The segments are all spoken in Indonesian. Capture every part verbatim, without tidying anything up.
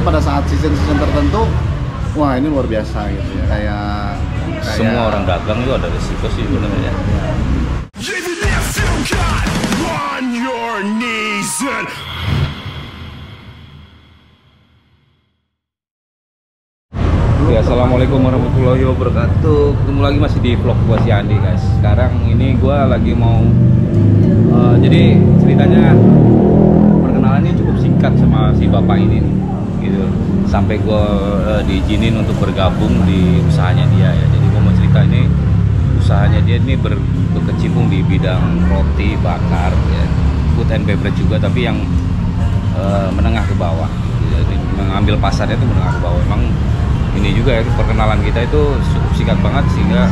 pada saat season-season tertentu, wah ini luar biasa gitu ya. Kayak, kayak semua orang dagang itu ada resiko sih sebenarnya. Ya. Ya, assalamualaikum warahmatullahi wabarakatuh. Ketemu lagi masih di vlog gua si Andi guys. Sekarang ini gua lagi mau uh, jadi ceritanya perkenalannya cukup singkat sama si bapak ini nih, gitu. Sampai gua uh, diizinin untuk bergabung di usahanya dia ya. Jadi gua mau cerita ini usahanya dia ini ber, berkecimpung di bidang roti bakar ya, food and beverage juga, tapi yang uh, menengah ke bawah. Jadi mengambil pasarnya itu menengah ke bawah. Emang ini juga ya, perkenalan kita itu cukup singkat banget sehingga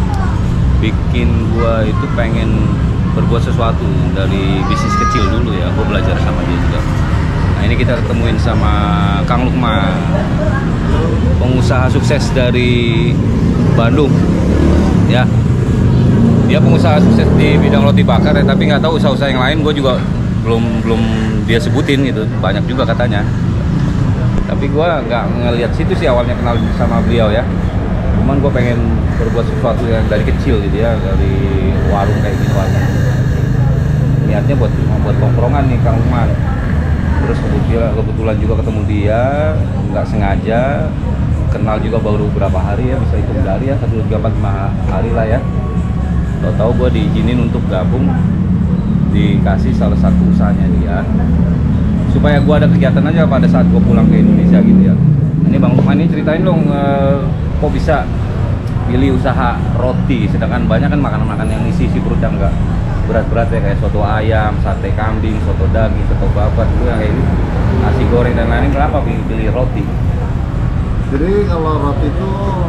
bikin gua itu pengen berbuat sesuatu dari bisnis kecil dulu ya. Gua belajar sama dia juga. Nah ini kita ketemuin sama Kang Lukman, pengusaha sukses dari Bandung ya. Dia pengusaha sukses di bidang roti bakar ya, tapi nggak tahu usaha-usaha yang lain gua juga belum belum dia sebutin gitu. Banyak juga katanya. Tapi gue nggak ngelihat situ sih awalnya kenal sama beliau ya. Cuman gue pengen berbuat sesuatu yang dari kecil gitu ya, dari warung kayak gitu aja. Niatnya buat buat tongkrongan nih Kang Lukman. Terus kebetulan, kebetulan juga ketemu dia, nggak sengaja. Kenal juga baru beberapa hari ya, bisa hitung dari ya, satu tiga empat lima hari lah ya. Tahu-tahu gue diizinin untuk gabung, dikasih salah satu usahanya dia, supaya gue ada kegiatan aja pada saat gue pulang ke Indonesia gitu ya. Ini Bang Lukman ini ceritain dong, uh, kok bisa pilih usaha roti, sedangkan banyak kan makanan-makanan yang isi isi perut yang enggak berat-berat ya, kayak soto ayam, sate kambing, soto daging, soto babat itu yang kayak gitu, nasi goreng dan lain-lain. Kenapa pilih, pilih roti? Jadi kalau roti itu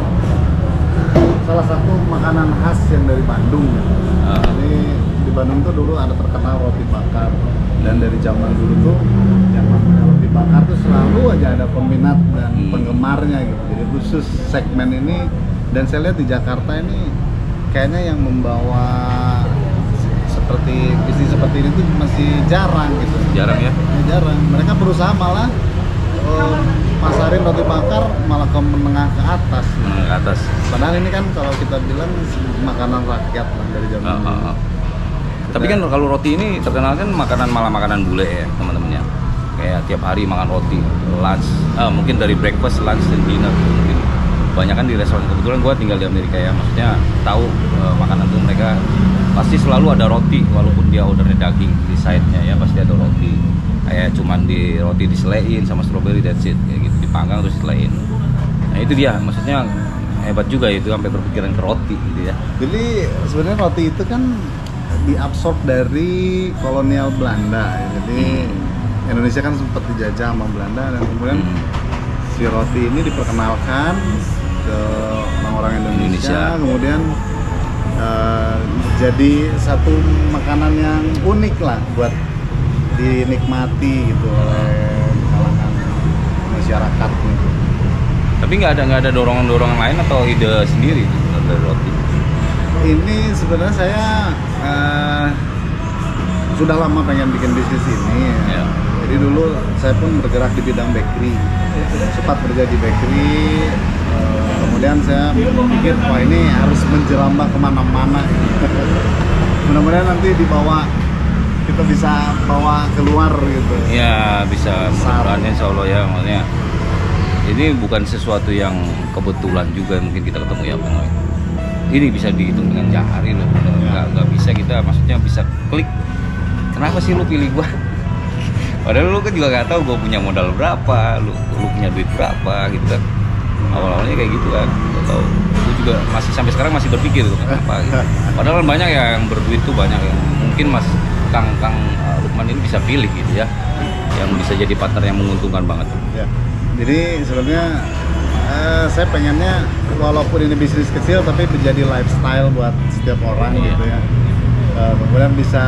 salah satu makanan khas yang dari Bandung. Uh. Jadi di Bandung tuh dulu ada terkenal roti bakar. Dan dari zaman dulu tuh yang namanya roti bakar tuh selalu aja ada peminat dan penggemarnya gitu. Jadi khusus segmen ini, dan saya lihat di Jakarta ini kayaknya yang membawa seperti bisnis seperti ini tuh masih jarang gitu. Jarang ya? Ya, jarang. Mereka berusaha malah um, pasarin roti bakar malah ke menengah ke atas. Menengah ke atas. Padahal ini kan kalau kita bilang makanan rakyat lah dari zaman uh, dulu. Uh, uh. Tapi kan kalau roti ini terkenal kan makanan malah makanan bule ya teman-temannya. Kayak tiap hari makan roti, lunch, ah, mungkin dari breakfast, lunch, dan dinner. Mungkin banyak kan di restoran. Kebetulan gue tinggal di Amerika ya, maksudnya tahu uh, makanan tuh mereka pasti selalu ada roti, walaupun dia ordernya daging di side-nya ya pasti ada roti. Kayak cuman di roti diselein sama strawberry, that's it, kayak gitu, dipanggang terus diselein. Nah itu dia, maksudnya hebat juga itu sampai berpikiran ke roti gitu ya. Jadi sebenarnya roti itu kan diabsorb dari kolonial Belanda ya. Jadi hmm. Indonesia kan sempat dijajah sama Belanda, dan kemudian hmm. si roti ini diperkenalkan ke orang-orang Indonesia, Indonesia. Kemudian uh, jadi satu makanan yang unik lah buat dinikmati gitu oleh kalangan masyarakat gitu. Tapi nggak ada nggak ada dorongan-dorongan lain atau ide sendiri dari roti? Ini sebenarnya saya uh, sudah lama pengen bikin bisnis ini ya. Yeah. Jadi dulu saya pun bergerak di bidang bakery, sempat kerja di bakery, uh, kemudian saya pikir wah ini harus menjerambah kemana-mana. Mudah-mudahan nanti dibawa, kita bisa bawa keluar gitu. Ya bisa, mudah-mudahan insya Allah ya. Maksudnya ini bukan sesuatu yang kebetulan juga mungkin kita ketemu ya Bang. Ini bisa dihitung dengan jari loh, nggak nggak bisa kita, maksudnya bisa klik. Kenapa sih lu pilih gua? Padahal lu kan juga nggak tahu gua punya modal berapa, lu lu punya duit berapa gitu kan. Awal-awalnya kayak gitu kan, nggak tahu. Lu juga masih sampai sekarang masih berpikir tuh kenapa gitu. Padahal kan banyak ya yang berduit tuh, banyak yang mungkin Mas Kang Kang Lukman ini bisa pilih gitu ya, yang bisa jadi partner yang menguntungkan banget. Ya. Jadi sebenarnya Uh, saya pengennya walaupun ini bisnis kecil tapi menjadi lifestyle buat setiap orang yeah. gitu ya. Uh, kemudian bisa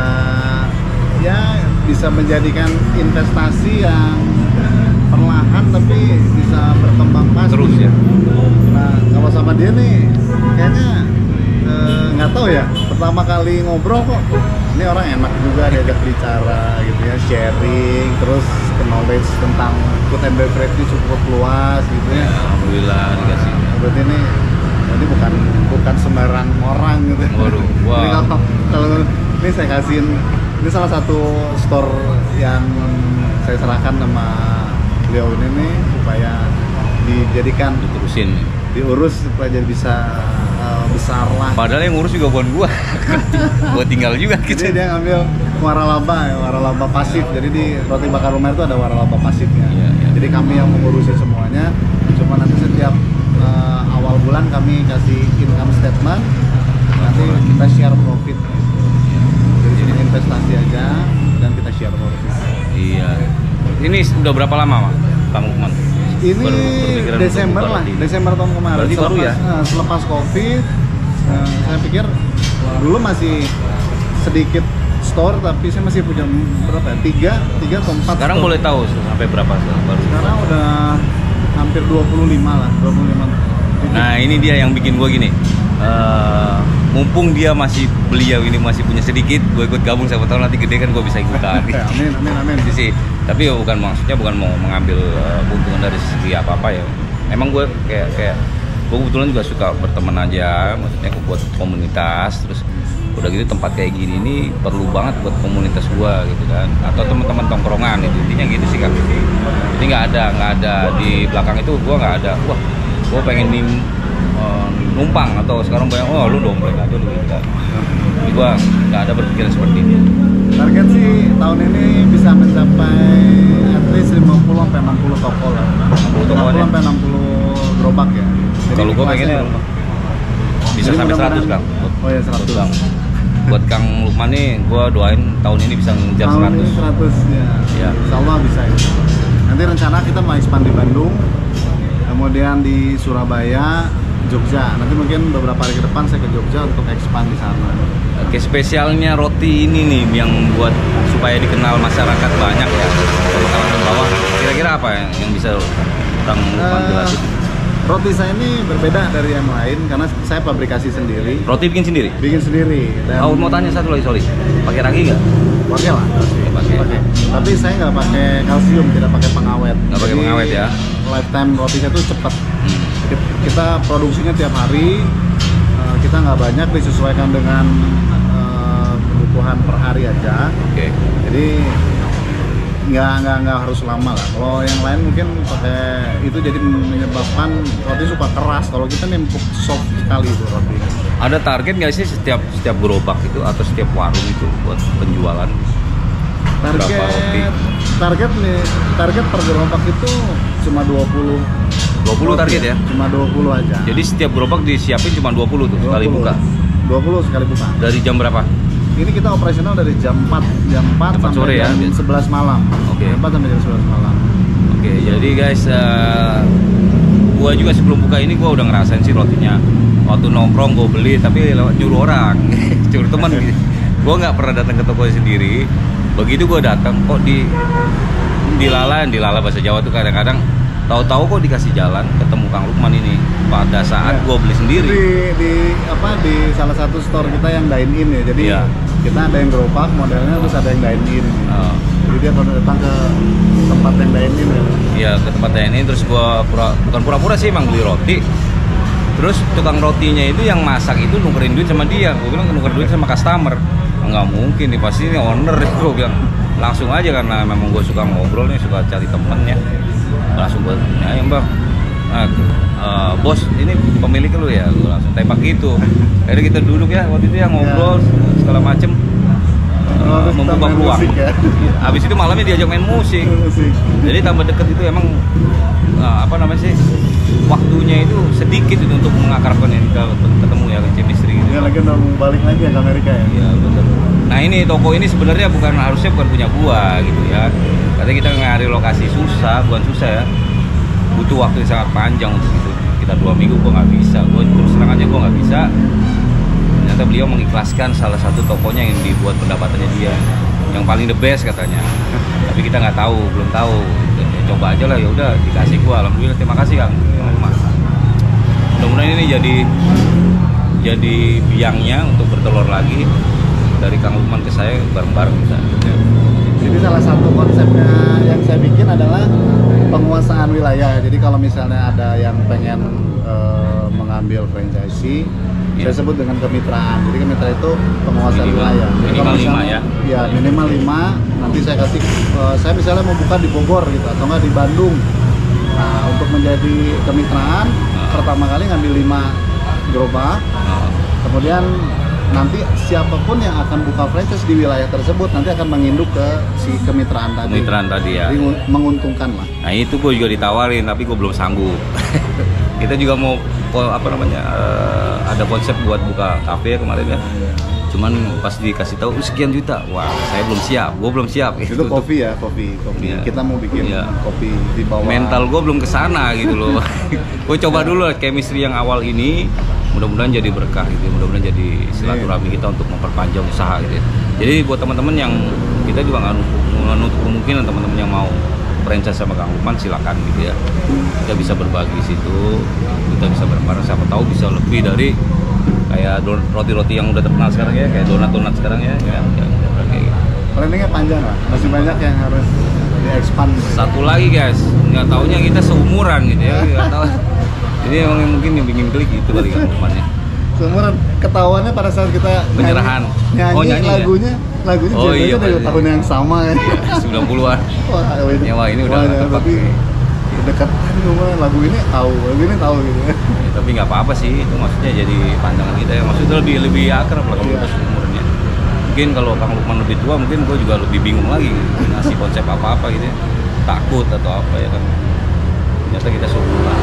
ya bisa menjadikan investasi yang perlahan tapi bisa berkembang pasti. Terus ya. Nah kalau sama dia nih kayaknya eh, nggak tahu ya, pertama kali ngobrol kok ini orang enak juga diajak bicara gitu ya, sharing, terus knowledge tentang food and beverage cukup luas gitu ya. Alhamdulillah dikasih. Berarti ini ini bukan bukan sembarang orang gitu. Waduh, wah. Ini kalau, kalau ini saya kasihin, ini salah satu store yang saya serahkan sama beliau ini nih supaya dijadikan, Diterusin. diurus supaya jadi bisa uh, besar lah. Padahal yang ngurus juga bukan gua. Gua tinggal juga gitu. Jadi dia ngambil waralaba, ya, waralaba pasif. Jadi di roti bakar Lumer itu ada waralaba pasifnya. Iya, iya. Jadi kami yang mengurusi semuanya. Cuma nanti setiap uh, awal bulan kami kasih income statement. Nanti kita share profit. Jadi cuma investasi aja dan kita share profit. Iya. Ini udah berapa lama, Mak? Kamu kemana? Ini Baru berpikiran Desember untuk buka lah, roti. Desember tahun kemarin. Berarti baru ya? Nah, selepas Covid, nah, saya pikir dulu masih sedikit store, tapi saya masih punya berapa ya? Tiga, tiga atau empat. Sekarang store. boleh tahu sampai berapa baru? Sekarang udah hampir dua puluh lima lah, dua puluh lima. Nah, ini dia yang bikin gua gini. Eh, mumpung dia masih beliau ini masih punya sedikit, gue ikut gabung, siapa tahu nanti gede kan gue bisa ikutan. Oke, amin, amin, amin. Itu sih. Tapi ya bukan maksudnya bukan mau mengambil uh, keuntungan dari segi apa apa ya. Emang gue kayak kayak gue kebetulan juga suka berteman aja, maksudnya buat komunitas. Terus udah gitu tempat kayak gini nih perlu banget buat komunitas gue gitu kan, atau teman-teman tongkrongan itu intinya gitu sih kan. Jadi nggak ada nggak ada di belakang itu gue nggak ada. Wah, gue pengen nim uh, numpang atau sekarang banyak oh lu dompleng aja lu gitu kan. Jadi gue nggak ada berpikiran seperti itu. Target sih tahun ini bisa mencapai at least lima puluh sampai enam puluh toko lah. enam puluh toko ya? sampai enam puluh gerobak ya. Jadi Kalau gue kelasnya pengennya berapa? bisa Jadi sampai mudah-mudahan- seratus Kang. Oh ya seratus. Bang. Buat Kang Lukman nih, gue doain tahun ini bisa ngejar Tahun seratus. ini seratus ya. Iya. Insya Allah bisa ya. Nanti rencana kita mau expand di Bandung, kemudian di Surabaya, Jogja. Nanti mungkin beberapa hari ke depan saya ke Jogja untuk expand di sana. Oke, spesialnya roti ini nih yang buat supaya dikenal masyarakat banyak ya dari kalangan bawah. Kira-kira apa yang, yang bisa Kang Lukman Eh, jelasin? Roti saya ini berbeda dari yang lain karena saya pabrikasi sendiri, Roti bikin sendiri? bikin sendiri. Dan Oh, mau tanya satu lagi, sorry. Pakai ragi nggak? pakai lah, Nggak pakai. pakai. Tapi saya nggak pakai kalsium, tidak pakai pengawet. Nggak pakai Jadi, pengawet ya? Lifetime roti saya tuh cepat. Hmm. Kita produksinya tiap hari, eh, kita nggak banyak, disesuaikan dengan eh, kebutuhan per hari aja. Oke. Jadi nggak nggak nggak harus lama lah. Kalau yang lain mungkin pakai itu jadi menyebabkan roti suka keras. Kalau kita nih empuk soft sekali itu roti. Ada target nggak sih setiap setiap gerobak itu atau setiap warung itu buat penjualan? Berapa roti? Target target nih target per gerobak itu cuma dua puluh. dua puluh target ya? Cuma dua puluh aja. Jadi setiap gerobak disiapin cuma dua puluh tuh sekali dua puluh. buka. dua puluh sekali buka. Dari jam berapa? Ini kita operasional dari jam empat jam empat Jam empat sampai sore ya? jam sebelas malam. Oke. Jam empat sampai jam sebelas malam. Oke, jadi guys, eh, gua juga sebelum buka ini gua udah ngerasain sih rotinya. Waktu nongkrong gua beli, tapi lewat nyuruh orang, nyuruh teman. Gua nggak pernah datang ke toko sendiri. Begitu gua datang, kok di dilala, dilala bahasa Jawa tuh kadang-kadang tahu-tahu kok dikasih jalan ketemu Kang Lukman ini pada saat Ya. gua beli sendiri. Di, di apa di salah satu store kita yang dine in ya. Jadi Iya. kita ada yang gerobak modelnya, terus ada yang dine in. Oh. Jadi dia kalau datang ke tempat yang dine in ya. Iya, ke tempat ini terus gua pura, bukan pura-pura sih emang beli roti. Terus tukang rotinya itu yang masak itu nukerin duit sama dia. Gue bilang nuker duit sama customer. Nggak mungkin nih, pasti ini owner. Gue bilang langsung aja karena memang gue suka ngobrol nih, suka cari temennya. Langsung gue, ya mbak, nah, uh, bos ini pemilik lu ya? Gue langsung tembak gitu. Akhirnya kita duduk ya waktu itu ya ngobrol segala macem. Uh, Terus kita membuka main peluang. musik ya. Habis itu malamnya diajak main musik. Musik. Jadi tambah deket itu emang uh, apa namanya sih, waktunya itu sedikit itu untuk mengakrabkan ini kalau ketemu ya chemistry gitu. Ya lagi udah mau balik lagi ya ke Amerika ya. Iya betul. Nah ini toko ini sebenarnya bukan harusnya bukan punya gua gitu ya. Katanya kita nyari lokasi susah, bukan susah ya. Butuh waktu yang sangat panjang untuk itu. Kita dua minggu gua nggak bisa. Gua terus terang aja gua nggak bisa. Ternyata beliau mengikhlaskan salah satu tokonya yang dibuat pendapatannya dia, yang paling the best katanya. Tapi kita nggak tahu, belum tahu. Coba aja lah, ya udah dikasih gua. Alhamdulillah, terima kasih Kang. Mudah-mudahan ini jadi jadi biangnya untuk bertelur lagi dari Kang Lukman ke saya bareng-bareng kita. Jadi salah satu konsepnya yang saya bikin adalah penguasaan wilayah. Jadi kalau misalnya ada yang pengen uh, mengambil franchisee, ya. saya sebut dengan kemitraan. Jadi kemitraan itu penguasaan minimal, wilayah. Jadi minimal kalau lima misalnya, ya? Ya minimal lima. Nanti saya kasih, uh, saya misalnya mau buka di Bogor gitu, atau nggak di Bandung. Nah untuk menjadi kemitraan, nah. pertama kali ngambil lima gerobak, nah. kemudian nanti siapapun yang akan buka franchise di wilayah tersebut nanti akan menginduk ke si kemitraan tadi. Kemitraan tadi ya. Jadi menguntungkan lah. Nah itu gue juga ditawarin tapi gue belum sanggup. Kita juga mau apa namanya uh, ada konsep buat buka kafe kemarin ya. Cuman pas dikasih tahu sekian juta, wah saya belum siap, gue belum siap. Itu gitu. Kopi ya, kopi, kopi. Ya. Kita mau bikin ya. kopi di bawah. Mental gue belum kesana gitu loh. Gue coba dulu chemistry yang awal ini. Mudah-mudahan jadi berkah gitu, mudah-mudahan jadi silaturahmi kita untuk memperpanjang usaha gitu. Jadi buat teman-teman yang kita juga nggak menutup kemungkinan teman-teman yang mau franchise sama Kang Lukman silakan gitu ya. Kita bisa berbagi situ, kita bisa bareng-bareng, siapa tahu bisa lebih dari kayak roti-roti yang udah terkenal sekarang ya, kayak donat-donat sekarang ya, ya, ya kayak gitu. Planningnya panjang lah, masih banyak yang harus di-expand. Satu lagi guys, nggak taunya kita seumuran gitu ya, nggak tahu. Jadi emang mungkin yang bikin klik itu kali Kang Lukman ya. Seumuran ketahuannya pada saat kita penyerahan. Nyanyi, oh, nyanyi lagunya, ya? lagunya oh, iya, dari tahun yang sama ya. sembilan puluhan. Wah, ini, ya, wah ini udah wah, ya, tapi dekat kan lagu ini tahu, lagu ini tahu gitu ya. Ya, tapi nggak apa-apa sih, itu maksudnya jadi pandangan kita ya. Maksudnya lebih lebih akrab lah kalau kita seumurnya. Mungkin kalau Kang Lukman lebih tua, mungkin gue juga lebih bingung lagi gitu, ngasih konsep apa-apa gitu ya. Takut atau apa ya kan. Ternyata kita seumuran.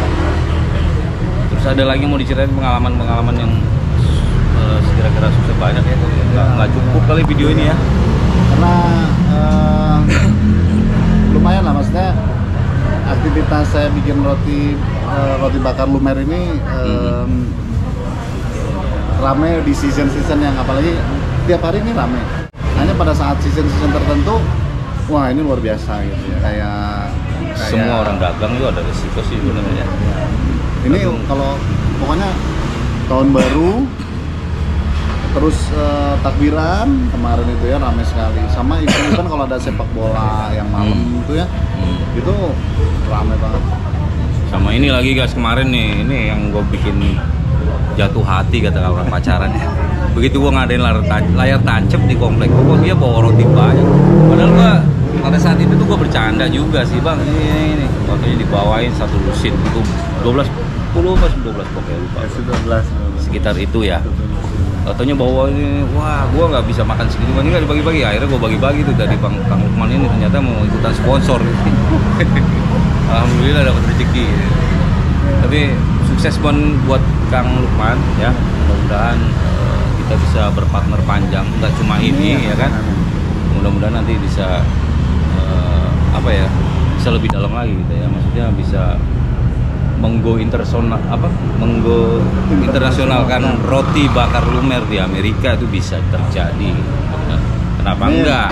Terus ada lagi mau diceritain pengalaman-pengalaman yang uh, kira-kira sukses banyak ya, nggak nggak cukup kali video ini ya, karena uh, lumayan lah maksudnya aktivitas saya bikin roti uh, roti bakar lumer ini um, hmm. rame di season-season yang apalagi tiap hari ini rame. Hanya pada saat season-season tertentu, wah ini luar biasa gitu ya, kayak, kayak semua orang dagang itu ada resiko sih sebenarnya. Ini kalau pokoknya tahun baru, terus uh, takbiran kemarin itu ya ramai sekali. Sama event-event kalau ada sepak bola yang malam hmm. itu ya, hmm. itu ramai banget. Sama ini lagi guys kemarin nih, ini yang gue bikin jatuh hati kata orang pacaran ya. Begitu gue ngadain layar, tan layar tancap di komplek gue, dia bawa roti banyak. Padahal gue pada saat itu tuh gue bercanda juga sih bang, ini ini waktunya dibawain satu lusin itu dua belas puluh pas dua belas pokoknya lupa. dua belas sekitar itu ya. Katanya bawa ini, wah gue nggak bisa makan segitu banyak, nggak dibagi-bagi. Akhirnya gue bagi-bagi tuh dari Bang Kang Lukman ini, ternyata mau ikutan sponsor. Alhamdulillah dapat rezeki. Tapi sukses buat buat Kang Lukman ya. Mudah-mudahan uh, kita bisa berpartner panjang, nggak cuma ini ya, ya kan. Mudah-mudahan nanti bisa uh, apa ya, bisa lebih dalam lagi gitu ya. Maksudnya bisa menggo internasional apa menggo internasionalkan roti bakar lumer di Amerika, itu bisa terjadi. Kenapa ini enggak?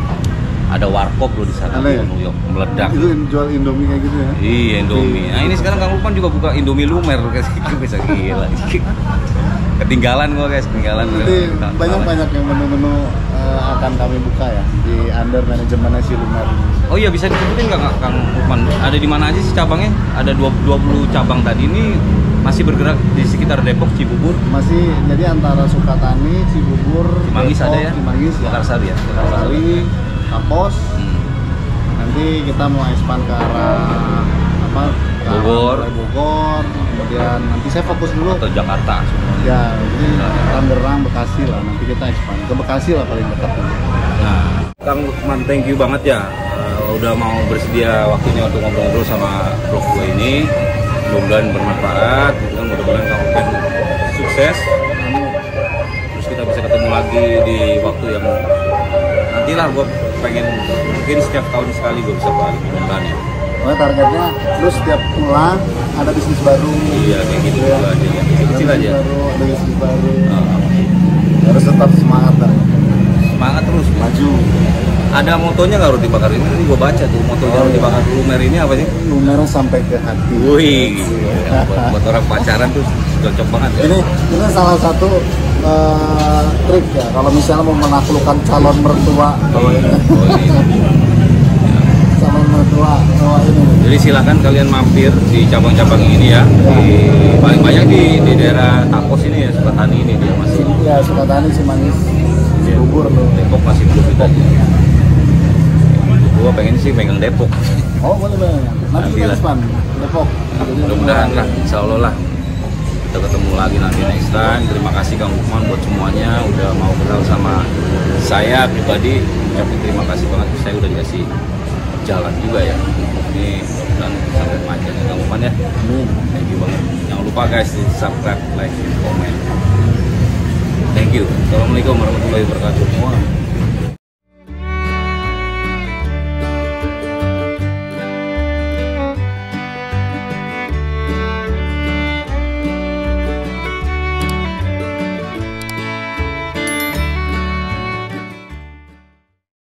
Ada warkop loh di sana di New York meledak. Itu jual Indomie kayak gitu ya? Iya Indomie. Nah ini sekarang Kang Lukman juga buka Indomie lumer guys, bisa gila. Ketinggalan gua guys, ketinggalan. Jadi banyak-banyak yang menu-menu uh, akan kami buka ya di under manajemennya si lumer. Oh iya, bisa disebutin nggak Kang Lukman? Ada di mana aja sih cabangnya? Ada dua puluh cabang tadi, ini masih bergerak di sekitar Depok, Cibubur? Masih, jadi antara Sukatani, Cibubur, Cimanggis Depok, ada ya? Cimanggis ya. Mekarsari ya? Mekarsari, Kapos. Hmm. Nanti kita mau expand ke arah apa? Ke Bogor. Arah Bogor. Kemudian nanti saya fokus dulu atau Jakarta sebenarnya. Ya, jadi Tangerang, Bekasi lah. Nanti kita expand ke Bekasi lah paling dekat. Nah, Kang Lukman, thank you banget ya. Udah mau bersedia waktunya untuk ngobrol-ngobrol sama vlog gue ini. Mudah-mudahan bermanfaat gitu kan, mudah-mudahan Kang Lukman sukses. Terus kita bisa ketemu lagi di waktu yang nantilah. Gue pengen mungkin setiap tahun sekali gue bisa balik, mudah-mudahan ya. Pokoknya targetnya terus setiap pulang ada bisnis baru. Iya kayak gitu ya, aja ya, kecil aja. Baru, ada bisnis baru. Uh, Harus tetap semangat kan. semangat terus. Maju. Ada motonya nggak roti bakar ini? Tadi gua baca tuh motonya Oh, roti iya. bakar Lumer ini apa sih? Lumer sampai ke hati. Wih, buat, buat orang pacaran tuh cocok banget ya. Ini ini salah satu eh, trik ya kalau misalnya mau menaklukkan calon mertua bahwa ini Oh, ini. calon mertua bahwa ini. Jadi silakan kalian mampir di cabang-cabang ini ya. Di, paling banyak di di daerah Tapos ini ya, Sukatani ini dia masih. Ya Sukatani Cimanggis Bogor tuh. Depok masih belum kita. Gua pengen sih megang Depok. Oh boleh boleh. Nanti Nanti kita lah. Span Depok. Mudah-mudahan lah, insya Allah lah. Kita ketemu lagi nanti next time. Terima kasih Kang Lukman buat semuanya udah mau kenal sama saya pribadi. Ucapin terima kasih banget, saya udah dikasih jalan juga ya. Ini dan sampai panjangnya Kang Lukman ya. Amin. Thank you banget. Jangan lupa guys di subscribe, like, comment. Thank you. Assalamualaikum warahmatullahi wabarakatuh.